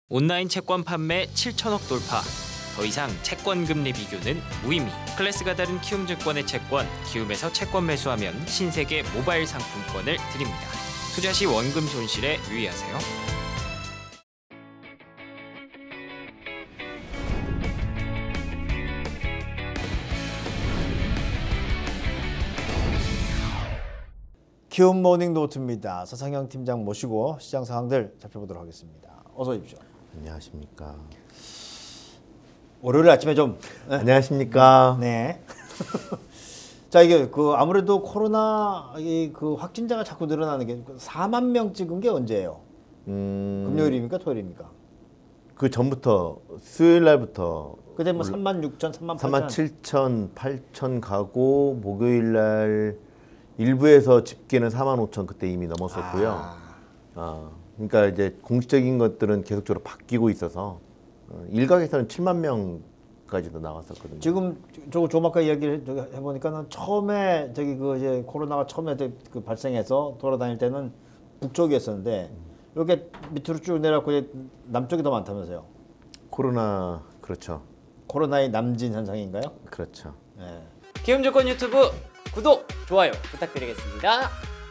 온라인 채권 판매 7천억 돌파. 더 이상 채권 금리 비교는 무의미. 클래스가 다른 키움증권의 채권, 키움에서 채권 매수하면 신세계 모바일 상품권을 드립니다. 투자 시 원금 손실에 유의하세요. 키움 모닝 노트입니다. 서상영 팀장 모시고 시장 상황들 살펴보도록 하겠습니다. 어서 오십시오. 안녕하십니까. 월요일 아침에 좀 안녕하십니까. 네. 자, 이게 아무래도 코로나 확진자가 자꾸 늘어나는 게 4만 명 찍은 게 언제예요? 금요일입니까? 토요일입니까? 그 전부터 수요일 날부터 그때 뭐 3만 6천, 3만 8천, 3만 7천, 8천 가고 목요일 날 일부에서 집계는 4만 5천 그때 이미 넘었었고요. 그러니까 이제 공식적인 것들은 계속적으로 바뀌고 있어서 일각에서는 7만 명까지도 나왔었거든요. 지금 조금 아까 이야기를 해보니까는 처음에 이제 코로나가 처음에 발생해서 돌아다닐 때는 북쪽이었었는데 이렇게 밑으로 쭉 내려가고 남쪽이 더 많다면서요? 코로나 그렇죠. 코로나의 남진 현상인가요? 그렇죠. 네. 키움증권 유튜브 구독, 좋아요 부탁드리겠습니다.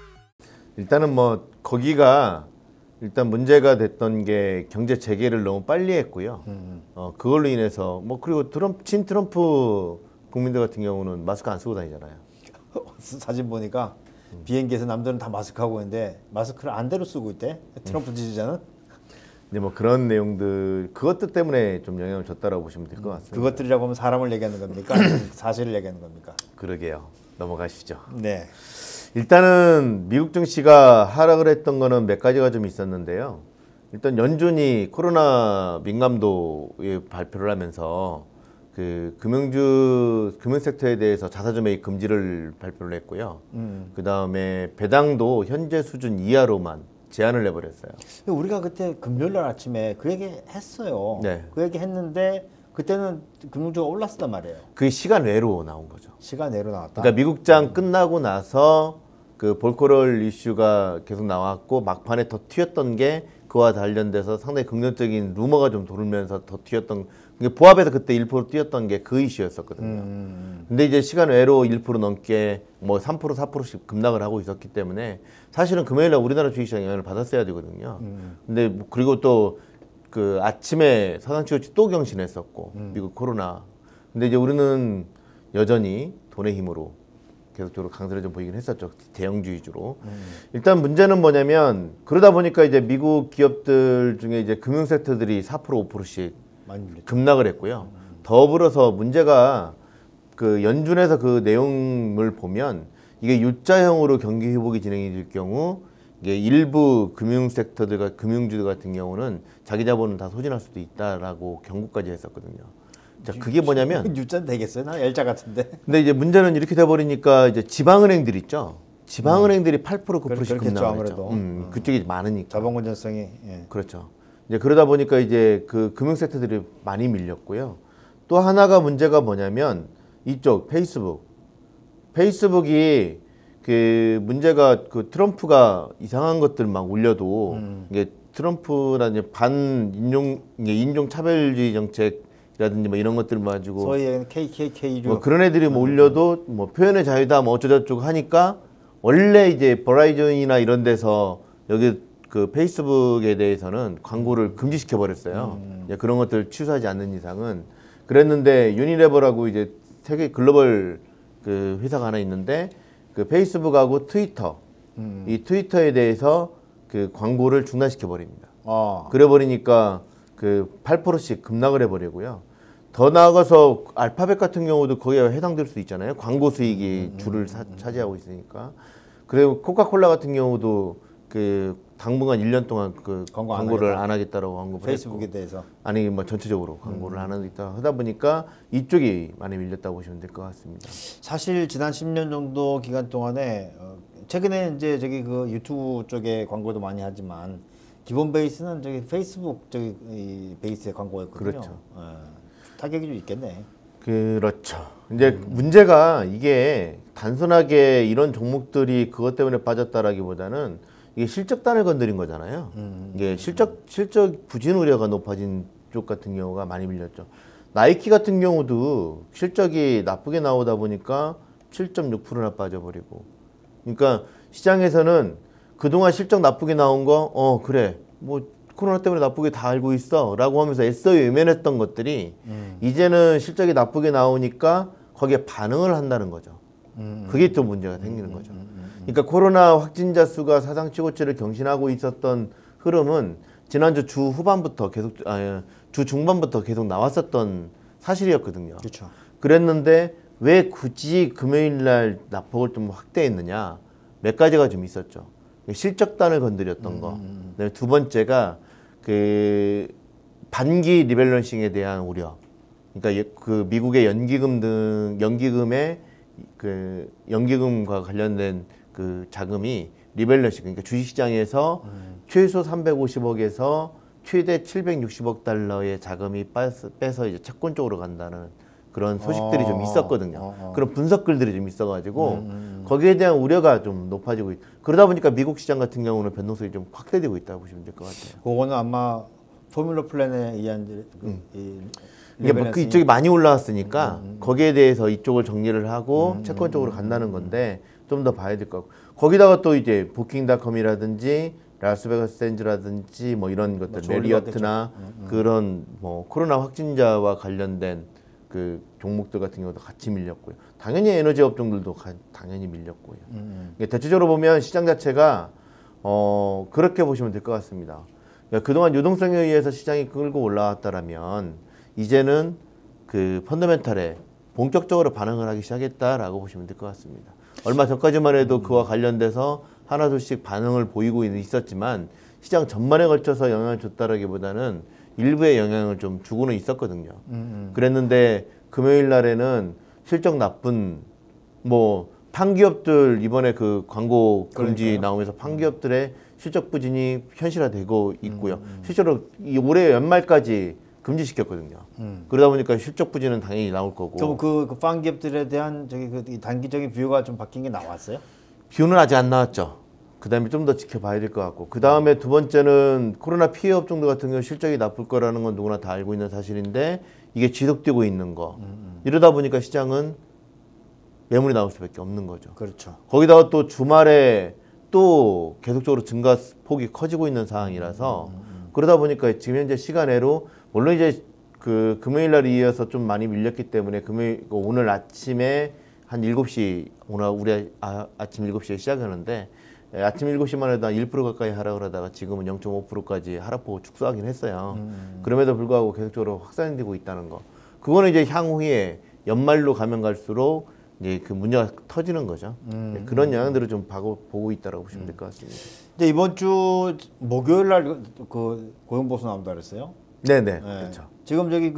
일단은 뭐 거기가 일단 문제가 됐던 게 경제 재개를 너무 빨리 했고요. 그걸로 인해서 뭐 그리고 트럼프 국민들 같은 경우는 마스크 안 쓰고 다니잖아요. 사진 보니까 비행기에서 남들은 다 마스크 하고 있는데 마스크를 안대로 쓰고 있대. 트럼프 지지자는. 근데 뭐 그런 내용들 그것들 때문에 좀 영향을 줬다라고 보시면 될 것 같습니다. 그것들이라고 하면 사람을 얘기하는 겁니까? 아니면 사실을 얘기하는 겁니까? 그러게요. 넘어가시죠. 네. 일단은 미국 증시가 하락을 했던 거는 몇 가지가 좀 있었는데요. 일단 연준이 코로나 민감도에 발표를 하면서 그 금융 섹터에 대해서 자사주 매입 금지를 발표를 했고요. 그 다음에 배당도 현재 수준 이하로만 제한을 해버렸어요. 우리가 그때 금요일 날 아침에 그 얘기 했어요. 네. 그 얘기 했는데 그때는 금융주가 올랐단 말이에요. 그 시간 외로 나온 거죠. 시간 내로 나왔다. 그러니까 미국장 끝나고 나서 그 볼코럴 이슈가 계속 나왔고 막판에 더 튀었던 게 그와 관련돼서 상당히 긍정적인 루머가 좀 돌면서 더 튀었던 보합에서 그때 1% 뛰었던 게 그 이슈였었거든요. 근데 이제 시간 외로 1% 넘게 뭐 3% 4%씩 급락을 하고 있었기 때문에 사실은 금요일날 우리나라 주식시장 영향을 받았어야 되거든요. 근데 그리고 또 그 아침에 서상치고치 또 경신했었고 미국 코로나. 근데 이제 우리는 여전히 돈의 힘으로 계속적으로 강세를 좀 보이긴 했었죠. 대형주 위주로. 일단 문제는 뭐냐면 그러다 보니까 이제 미국 기업들 중에 이제 금융 섹터들이 4% 5%씩 급락을 했고요. 더불어서 문제가 그 연준에서 그 내용을 보면 이게 U자형으로 경기 회복이 진행이 될 경우 이게 일부 금융 섹터들과 금융주들 같은 경우는 자기 자본은 다 소진할 수도 있다라고 경고까지 했었거든요. 자, 그게 뭐냐면 U자 되겠어요? 나 L자 같은데. 근데 이제 문제는 이렇게 돼 버리니까 이제 지방은행들 있죠. 지방은행들이 8% 9%씩 급락을 했죠. 그쪽이 많으니까. 자본 건전성이. 예. 그렇죠. 이제 그러다 보니까 이제 그 금융 섹터들이 많이 밀렸고요. 또 하나가 문제가 뭐냐면 이쪽 페이스북이 그 문제가 그 트럼프가 이상한 것들 막 올려도 이게 트럼프라는 인종 차별주의 정책이라든지 뭐 이런 것들 가지고 소위 KKK류 뭐 그런 애들이 뭐 올려도 뭐 표현의 자유다 뭐 어쩌고저쩌고 하니까 원래 이제 버라이즌이나 이런 데서 여기 그 페이스북에 대해서는 광고를 금지시켜 버렸어요. 그런 것들 취소하지 않는 이상은. 그랬는데 유니레버라고 이제 세계 글로벌 그 회사가 하나 있는데 그 페이스북하고 트위터 이 트위터에 대해서 그 광고를 중단시켜 버립니다. 그래 버리니까 그 8%씩 급락을 해 버리고요. 더 나아가서 알파벳 같은 경우도 거기에 해당될 수 있잖아요. 광고 수익이 주를 차지하고 있으니까. 그리고 코카콜라 같은 경우도 그 당분간 1년 동안 그 광고를 안 하겠다라고 언급을 페이스북에 했고. 대해서. 아니 뭐 전체적으로 광고를 안 하겠다 하다 보니까 이쪽이 많이 밀렸다고 보시면 될 것 같습니다. 사실 지난 10년 정도 기간 동안에 최근에 이제 그 유튜브 쪽에 광고도 많이 하지만 기본 베이스는 페이스북 이 베이스의 광고였거든요. 그렇죠. 타격이 좀 있겠네. 그렇죠. 이제 문제가 이게 단순하게 이런 종목들이 그것 때문에 빠졌다라기보다는 이게 실적단을 건드린 거잖아요. 이게 실적 부진 우려가 높아진 쪽 같은 경우가 많이 밀렸죠. 나이키 같은 경우도 실적이 나쁘게 나오다 보니까 7.6%나 빠져버리고. 그러니까 시장에서는 그동안 실적 나쁘게 나온 거, 그래, 뭐 코로나 때문에 나쁘게 다 알고 있어라고 하면서 애써 외면했던 것들이 이제는 실적이 나쁘게 나오니까 거기에 반응을 한다는 거죠. 그게 또 문제가 생기는 거죠. 그러니까 코로나 확진자 수가 사상 최고치를 경신하고 있었던 흐름은 지난주 주 후반부터 계속, 주 중반부터 계속 나왔었던 사실이었거든요. 그렇죠. 그랬는데 왜 굳이 금요일 날 낙폭을 좀 확대했느냐? 몇 가지가 좀 있었죠. 실적단을 건드렸던 거. 그다음에 두 번째가 그 반기 리밸런싱에 대한 우려. 그러니까 그 미국의 연기금의 그 연기금과 관련된 그 자금이 리밸런싱, 그러니까 주식시장에서 최소 350억에서 최대 760억 달러의 자금이 빼서 이제 채권 쪽으로 간다는 그런 소식들이 좀 있었거든요. 그런 분석글들이 좀 있어가지고 거기에 대한 우려가 좀 높아지고 그러다 보니까 미국 시장 같은 경우는 변동성이 좀 확대되고 있다고 보시면 될 것 같아요. 그거는 아마 포뮬러 플랜에 의한 이게 뭐 그 이쪽이 많이 올라왔으니까 거기에 대해서 이쪽을 정리를 하고 채권 쪽으로 간다는 건데 좀 더 봐야 될 것 같고 거기다가 또 이제 부킹닷컴이라든지 라스베가스 샌즈라든지 뭐 이런 것들 메리어트나 그런 뭐 코로나 확진자와 관련된 그 종목들 같은 경우도 같이 밀렸고요. 당연히 에너지 업종들도 당연히 밀렸고요. 대체적으로 보면 시장 자체가 그렇게 보시면 될 것 같습니다. 그러니까 그동안 유동성에 의해서 시장이 끌고 올라왔다라면 이제는 그 펀더멘탈에 본격적으로 반응을 하기 시작했다라고 보시면 될 것 같습니다. 얼마 전까지만 해도 그와 관련돼서 하나둘씩 반응을 보이고 있었지만 시장 전반에 걸쳐서 영향을 줬다라기보다는 일부의 영향을 좀 주고는 있었거든요. 그랬는데 금요일 날에는 실적 나쁜 뭐 판기업들 이번에 그 광고 금지 나오면서 판기업들의 실적 부진이 현실화되고 있고요. 실제로 이 올해 연말까지 금지시켰거든요. 그러다 보니까 실적 부진은 당연히 나올 거고. 그럼 그 판기업들에 대한 이 단기적인 뷰가 좀 바뀐 게 나왔어요? 뷰는 아직 안 나왔죠. 그 다음에 좀 더 지켜봐야 될 것 같고. 그 다음에 두 번째는 코로나 피해 업종들 같은 경우 실적이 나쁠 거라는 건 누구나 다 알고 있는 사실인데 이게 지속되고 있는 거. 이러다 보니까 시장은 매물이 나올 수밖에 없는 거죠. 그렇죠. 거기다가 또 주말에 또 계속적으로 증가폭이 커지고 있는 상황이라서 그러다 보니까 지금 현재 시간외로 물론 이제 그 금요일 날 이어서 좀 많이 밀렸기 때문에 오늘 아침에 한 7시 오늘 우리 아침 7시에 시작하는데 아침 7시만 해도 한 1% 가까이 하락을 하다가 지금은 0.5%까지 하락폭을 축소하긴 했어요. 그럼에도 불구하고 계속적으로 확산되고 있다는 거. 그거는 이제 향후에 연말로 가면 갈수록 이제 그 문제가 터지는 거죠. 그런 영향들을 좀 보고 있다라고 보시면 될 것 같습니다. 이제 이번 주 목요일 날 그 고용 보수 나온다 그랬어요? 네네. 그렇죠. 지금 저기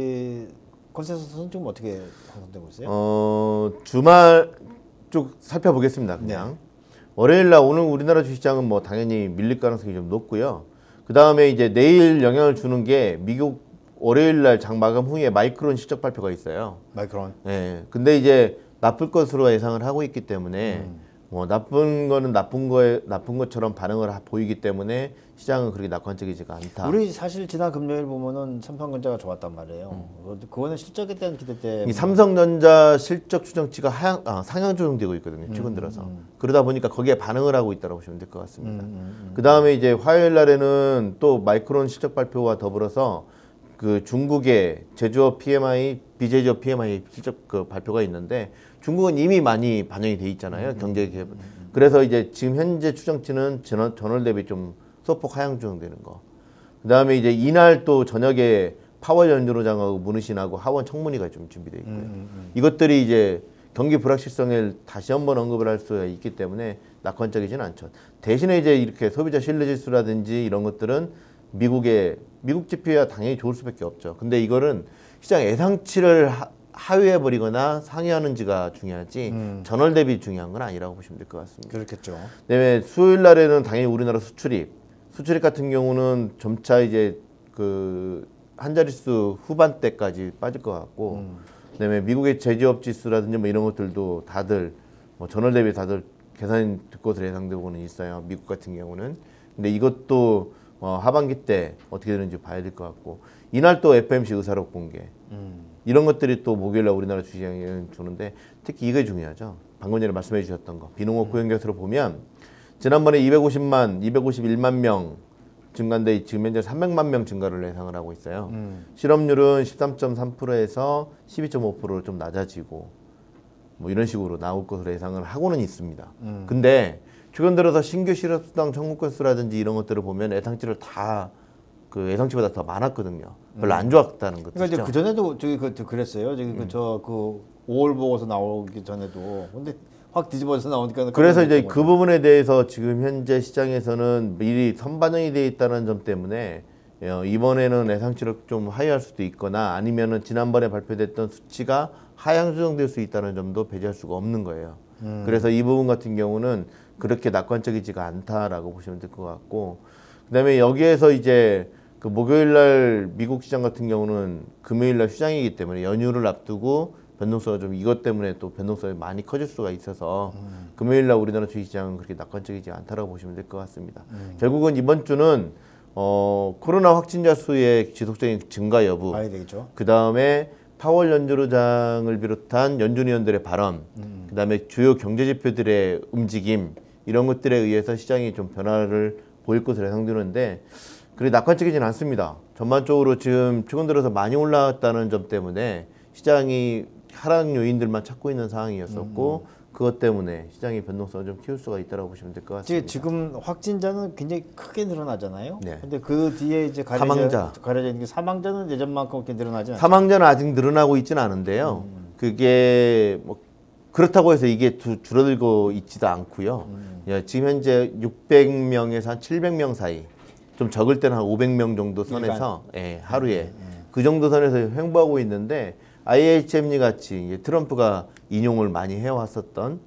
컨센서스는 지금 어떻게 형성되고 있어요? 주말 쪽 살펴보겠습니다. 그냥 월요일 날 오늘 우리나라 주식시장은 뭐 당연히 밀릴 가능성이 좀 높고요. 그 다음에 이제 내일 영향을 주는 게 미국 월요일 날 장 마감 후에 마이크론 실적 발표가 있어요. 마이크론. 네. 근데 이제 나쁠 것으로 예상을 하고 있기 때문에 뭐 나쁜 거는 나쁜 것처럼 반응을 보이기 때문에 시장은 그렇게 낙관적이지가 않다. 우리 사실 지난 금요일 보면은 삼성전자가 좋았단 말이에요. 그거는 실적에 대한 기대 때문에. 이 삼성전자 실적 추정치가 상향 조정되고 있거든요. 최근 들어서. 그러다 보니까 거기에 반응을 하고 있다고 보시면 될 것 같습니다. 그 다음에 이제 화요일 날에는 또 마이크론 실적 발표와 더불어서 그 중국의 제조업 PMI, 비제조업 PMI 실적 그 발표가 있는데 중국은 이미 많이 반영이 돼 있잖아요. 경제 개발. 그래서 이제 지금 현재 추정치는 전월 대비 좀 소폭 하향 조정되는 거. 그 다음에 이제 이날 또 저녁에 파월 연구소장하고 문의신하고 하원 청문회가 좀 준비되어 있고요. 이것들이 이제 경기 불확실성을 다시 한번 언급을 할 수 있기 때문에 낙관적이지는 않죠. 대신에 이제 이렇게 소비자 신뢰지수라든지 이런 것들은 미국 지표야 당연히 좋을 수밖에 없죠. 근데 이거는 시장 예상치를 하회해 버리거나 상회하는지가 중요하지 전월 대비 중요한 건 아니라고 보시면 될 것 같습니다. 그렇겠죠. 그다음에 수요일 날에는 당연히 우리나라 수출입 같은 경우는 점차 이제 그 한 자릿수 후반대까지 빠질 것 같고, 그다음에 미국의 제조업 지수라든지 뭐 이런 것들도 다들 뭐 전월 대비 다들 개선될 것으로 예상되고는 있어요. 미국 같은 경우는. 근데 이것도 하반기 때 어떻게 되는지 봐야 될 것 같고 이날 또 FMC 의사록 공개 이런 것들이 또 목요일날 우리나라 주시장에 주는데 특히 이게 중요하죠. 방금 전에 말씀해 주셨던 거 비농업 고용계수로 보면 지난번에 251만 명 증가인데 지금 현재 300만 명 증가를 예상을 하고 있어요. 실업률은 13.3%에서 12.5%로 좀 낮아지고 뭐 이런 식으로 나올 것으로 예상을 하고는 있습니다. 근데 최근 들어서 신규 실업수당 청구 건수라든지 이런 것들을 보면 예상치를 다 그 예상치보다 더 많았거든요. 별로 안 좋았다는 거죠. 그러니까 이제 그 전에도 저기 그랬어요. 저기 그 5월 보고서 나오기 전에도 근데 확 뒤집어서 나오니까 그래서 이제 그 부분에 대해서 지금 현재 시장에서는 미리 선반영이 돼 있다는 점 때문에 이번에는 예상치를 좀 하회할 수도 있거나 아니면은 지난번에 발표됐던 수치가 하향 조정될 수 있다는 점도 배제할 수가 없는 거예요. 그래서 이 부분 같은 경우는 그렇게 낙관적이지가 않다라고 보시면 될 것 같고, 그다음에 여기에서 이제 그 목요일날 미국 시장 같은 경우는 금요일날 휴장이기 때문에 연휴를 앞두고 변동성이 좀 이것 때문에 또 변동성이 많이 커질 수가 있어서 금요일날 우리나라 주식시장은 그렇게 낙관적이지 않다라고 보시면 될 것 같습니다. 결국은 이번 주는 코로나 확진자 수의 지속적인 증가 여부, 봐야 되겠죠. 그 다음에 파월 연준의장을 비롯한 연준위원들의 발언, 그 다음에 주요 경제 지표들의 움직임 이런 것들에 의해서 시장이 좀 변화를 보일 것으로 예상되는데 그리 낙관적이진 않습니다. 전반적으로 지금 최근 들어서 많이 올라왔다는 점 때문에 시장이 하락 요인들만 찾고 있는 상황이었었고 그것 때문에 시장의 변동성을 좀 키울 수가 있다고 보시면 될 것 같습니다. 지금 확진자는 굉장히 크게 늘어나잖아요. 네. 근데 그 뒤에 이제 가려져 있는 게 사망자는 예전만큼 그렇게 늘어나지 않죠. 사망자는 아직 늘어나고 있지는 않은데요. 그게 뭐 그렇다고 해서 이게 줄어들고 있지도 않고요. 예, 지금 현재 600명에서 한 700명 사이, 좀 적을 때는 한 500명 정도 선에서 예, 하루에 그 정도 선에서 횡보하고 있는데 IHME 같이 이제 트럼프가 인용을 많이 해왔었던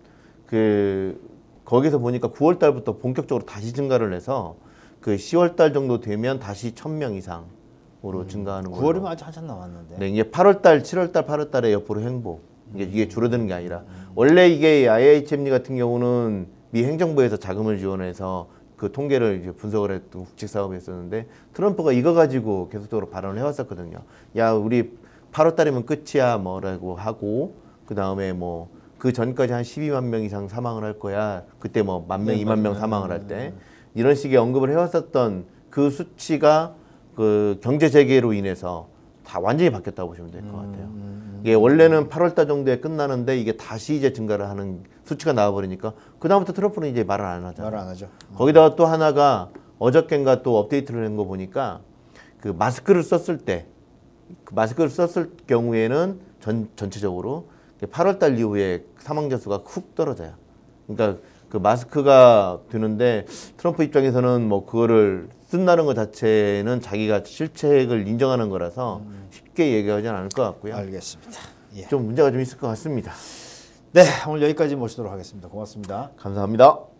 거기서 보니까 9월 달부터 본격적으로 다시 증가를 해서 그 10월 달 정도 되면 다시 1000명 이상으로 증가하는 거예요. 9월이면 아직 한참 남았는데. 네, 이게 8월 달, 7월 달, 8월 달에 옆으로 횡보. 이게 줄어드는 게 아니라 원래 이게 IHME 같은 경우는 미 행정부에서 자금을 지원해서 그 통계를 이제 분석을 했던 국책 사업이었었는데 트럼프가 이거 가지고 계속적으로 발언을 해왔었거든요. 야, 우리 8월 달이면 끝이야 뭐라고 하고 그 다음에 뭐 그 전까지 한 12만 명 이상 사망을 할 거야. 그때 뭐 10,000명, 2만 명 사망을 할 때 이런 식의 언급을 해왔었던 그 수치가 그 경제 재개로 인해서 다 완전히 바뀌었다고 보시면 될 것 같아요. 이게 원래는 8월 달 정도에 끝나는데 이게 다시 이제 증가를 하는 수치가 나와버리니까 그 다음부터 트럼프는 이제 말을 안 하잖아요. 말을 안 하죠. 거기다가 또 하나가 어저께인가 또 업데이트를 한 거 보니까 그 마스크를 썼을 때 그 마스크를 썼을 경우에는 전체적으로 8월 달 이후에 사망자 수가 훅 떨어져요. 그러니까 그 마스크가 되는데 트럼프 입장에서는 뭐 그거를 쓴다는 것 자체는 자기가 실책을 인정하는 거라서 쉽게 얘기하지는 않을 것 같고요. 알겠습니다. 예. 좀 문제가 좀 있을 것 같습니다. 네, 오늘 여기까지 모시도록 하겠습니다. 고맙습니다. 감사합니다.